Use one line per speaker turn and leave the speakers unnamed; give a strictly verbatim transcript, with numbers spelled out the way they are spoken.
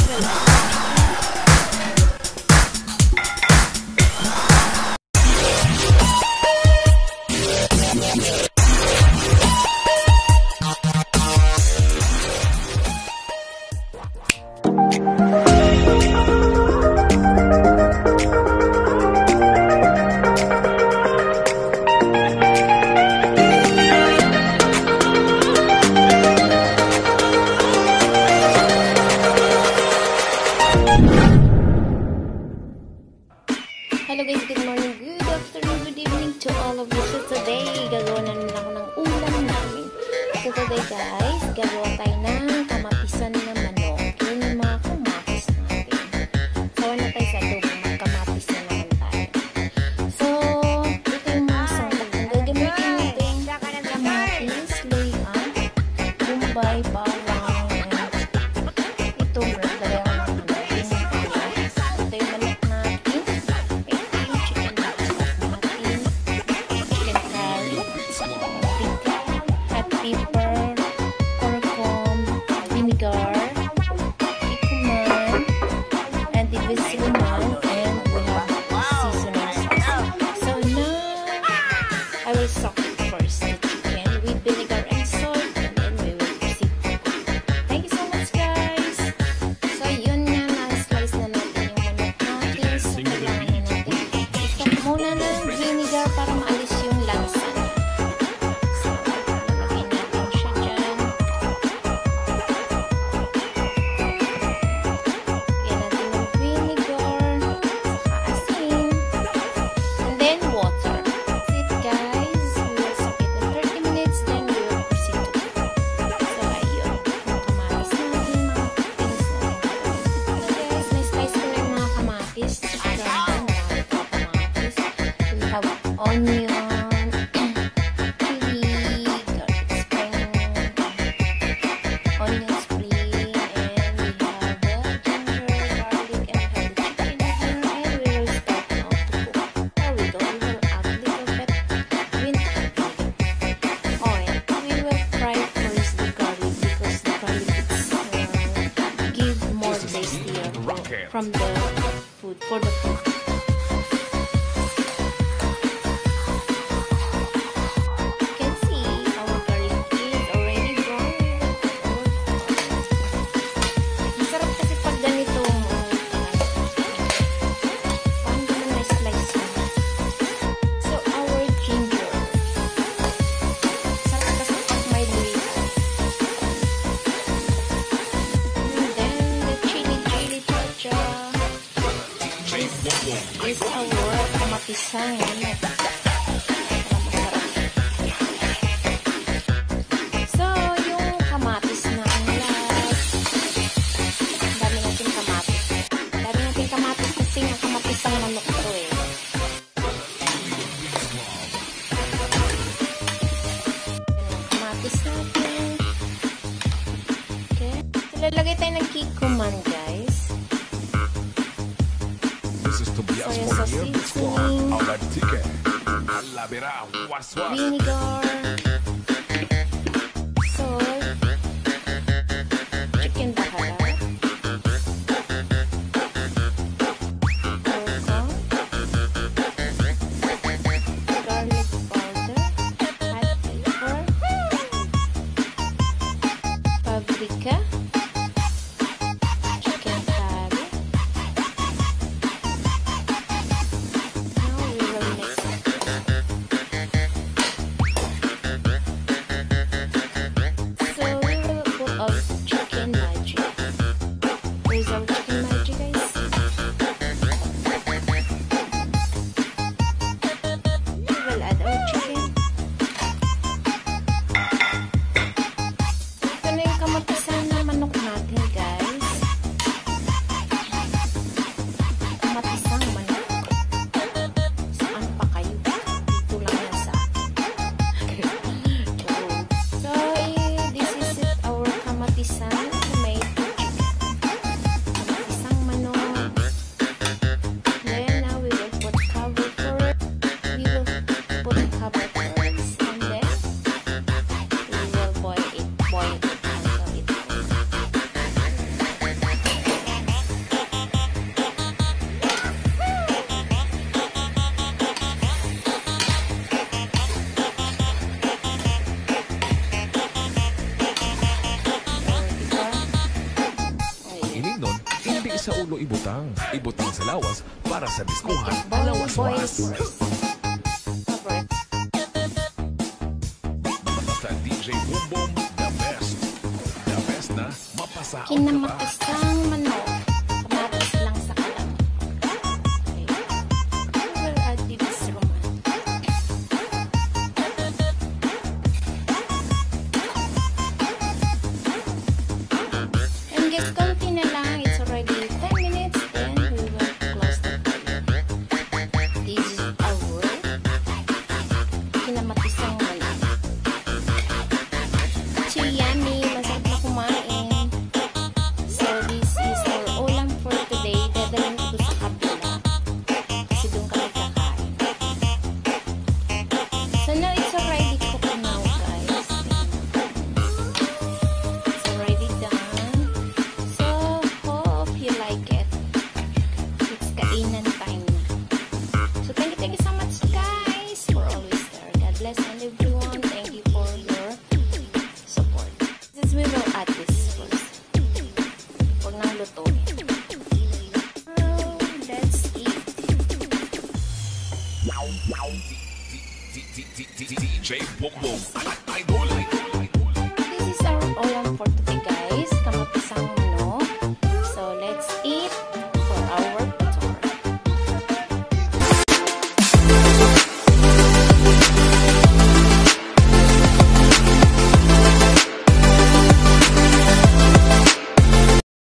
Hello guys, good morning, good afternoon, good evening to all of you. So today, gagawa na rin ako ng ulam namin. So today guys, gagawa tayo ng kamapisan na manok. Yun yung mga kamatis natin. Sawa na tayo sa adobo, magkamatis na naman tayo. So, ito yung mga sangkap. Ang gagamitin natin, kamatis, layan, bumbay, bawang, and ito, lagay ako ng ano. Ito yung manok natin. Pepper, curcum, vinegar, cumin, and the lemon, and we have seasoning sauce. So now I will soak it first, the chicken with vinegar and salt, and then we will proceed. Thank you so much guys. So yun nga, na-slice na natin yung manok natin. So kailangan na natin i-soak muna ng vinegar para maalis yung lansa. Onion, chili, garlic spring, onion spring, and we have the ginger, garlic, and we have the chicken here, and we will start now to cook. There we go. We will add a little bit of oil. We will fry first the garlic because the garlic is uh, give more tastier from the food for the food. Is our kamapisan. So, yung kamatis na ang lahat. Dami natin kamatis. Dami natin kamatis kasi yung kamapisang manok to eh. Kamatis natin. Okay. So, lalagay tayo ng kikuman guys. Soya sauce seasoning, vinegar, salt, chicken baharat, curcum, garlic powder, hot pepper, paprika, chicken curry.
sa ulo ibutang, ibutang sa lawas para sa diskuhan.
Ball
Alawas-was.
boys. Cover.
Basta D J Boom Boom, the best. The best na mapasaot ka pa.
Kinamatisang manok. Kamatis lang sa kalam. Okay. I will add this roman. And guys, konti na lang. It's already ten minutes. Then we will close the fire. This is our kinamatisang manok. So yummy. Masarap na kumain. So this is our ulam for today. Dadalhin ko to sa kabila. Kasi doon kami kakain. So now it's already cooked now, guys. It's already done. So hope you like it. It's kainan time na. So thank you, thank you so much, guys, for always there. God bless and everyone. Thank you for your support. This we will add this first. Huwag nang lutuin. Oh, that's it.
D J Boom Boom, idol.